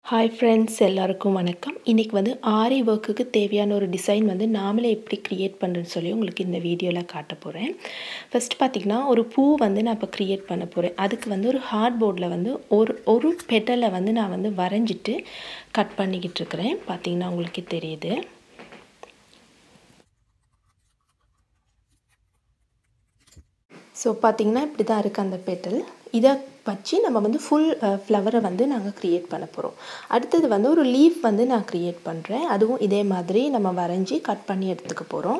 Hi friends, எல்லாருக்கும் வணக்கம். இன்னைக்கு வந்து ஆரி ஒர்க்குக்கு தேவையான ஒரு டிசைன் வந்து நாமளே எப்படி கிரியேட் பண்றேன்னு சொல்லி உங்களுக்கு இந்த வீடியோல காட்ட போறேன். ஃபர்ஸ்ட் பாத்தீங்கன்னா ஒரு பூ வந்து நான் இப்ப கிரியேட் பண்ண போறேன். அதுக்கு வந்து ஒரு ஹார்ட் போர்ட்ல வந்து ஒரு பெட்டலை வந்து நான் வந்து வரைஞ்சிட்டு கட் பண்ணிக்கிட்டு இருக்கேன். பாத்தீங்கன்னா உங்களுக்கு தெரியுது. ஸோ பார்த்தீங்கன்னா இப்படி தான் இருக்குது அந்த பெட்டல். இதை வச்சு நம்ம வந்து ஃபுல் ஃப்ளவரை வந்து நாங்கள் க்ரியேட் பண்ண போகிறோம். அடுத்தது வந்து ஒரு லீஃப் வந்து நான் க்ரியேட் பண்ணுறேன். அதுவும் இதே மாதிரி நம்ம வரைஞ்சி கட் பண்ணி எடுத்துக்க போகிறோம்.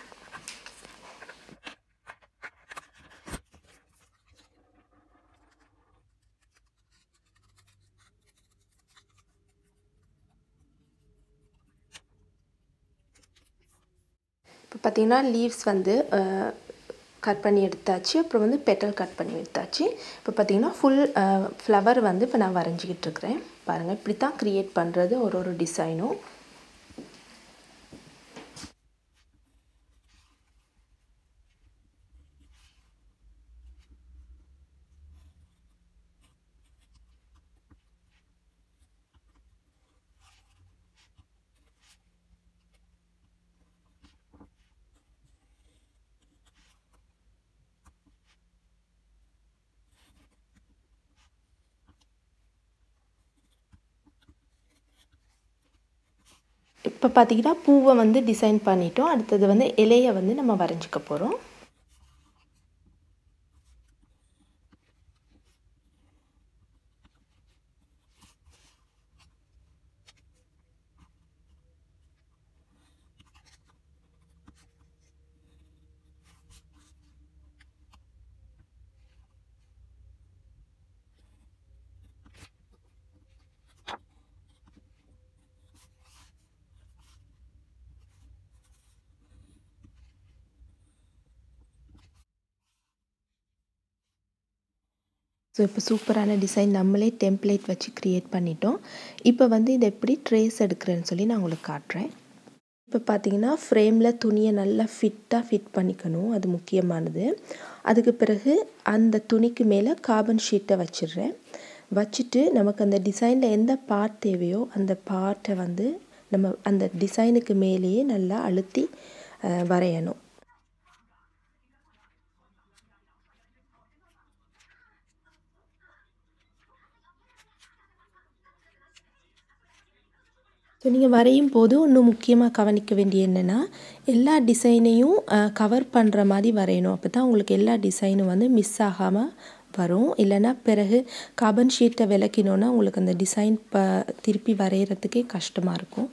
இப்போ பார்த்தீங்கன்னா லீவ்ஸ் வந்து கட் பண்ணி எடுத்தாச்சு. அப்புறம் வந்து பெட்டல் கட் பண்ணி எடுத்தாச்சு. இப்போ பார்த்தீங்கன்னா ஃபுல் ஃப்ளவர் வந்து இப்போ நான் வரைஞ்சிக்கிட்டு இருக்கிறேன். பாருங்கள், இப்படி தான் க்ரியேட் பண்ணுறது ஒரு டிசைனும். இப்போ பார்த்தீங்கன்னா பூவை வந்து டிசைன் பண்ணிட்டோம். அடுத்தது வந்து இலையை வந்து நம்ம வரைஞ்சிக்க போகிறோம். ஸோ இப்போ சூப்பரான டிசைன் நம்மளே டெம்ப்ளேட் வச்சு க்ரியேட் பண்ணிட்டோம். இப்போ வந்து இதை எப்படி ட்ரேஸ் எடுக்கிறேன்னு சொல்லி நான் உங்களுக்கு காட்டுறேன். இப்போ பார்த்தீங்கன்னா ஃப்ரேமில் துணியை நல்லா ஃபிட் பண்ணிக்கணும், அது முக்கியமானது. அதுக்கு பிறகு அந்த துணிக்கு மேலே கார்பன் ஷீட்டை வச்சுட்டு நமக்கு அந்த டிசைனில் எந்த பார்ட் தேவையோ அந்த பார்ட்டை வந்து நம்ம அந்த டிசைனுக்கு மேலேயே நல்லா அழுத்தி வரையணும். ஸோ நீங்கள் வரையும் போது இன்னும் முக்கியமாக கவனிக்க வேண்டிய என்னென்னா, எல்லா டிசைனையும் கவர் பண்ணுற மாதிரி வரையணும். அப்போ தான் உங்களுக்கு எல்லா டிசைனும் வந்து மிஸ் ஆகாமல் வரும். இல்லைன்னா பிறகு கார்பன் ஷீட்டை விளக்கினோன்னா உங்களுக்கு அந்த டிசைன் திருப்பி வரைகிறதுக்கே கஷ்டமாக இருக்கும்.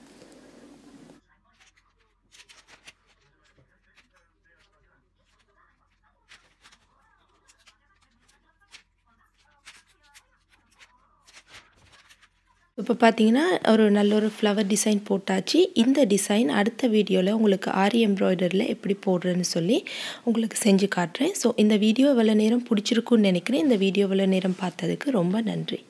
இப்போ பார்த்தீங்கன்னா நல்ல ஒரு ஃப்ளவர் டிசைன் போட்டாச்சு. இந்த டிசைன் அடுத்த வீடியோவில் உங்களுக்கு ஆரி எம்ப்ராய்டரியில் எப்படி போடுறேன்னு சொல்லி உங்களுக்கு செஞ்சு காட்டுறேன். ஸோ இந்த வீடியோ இவ்வளோ நேரம் பிடிச்சிருக்குன்னு நினைக்கிறேன். இந்த வீடியோ இவ்வளோ நேரம் பார்த்ததுக்கு ரொம்ப நன்றி.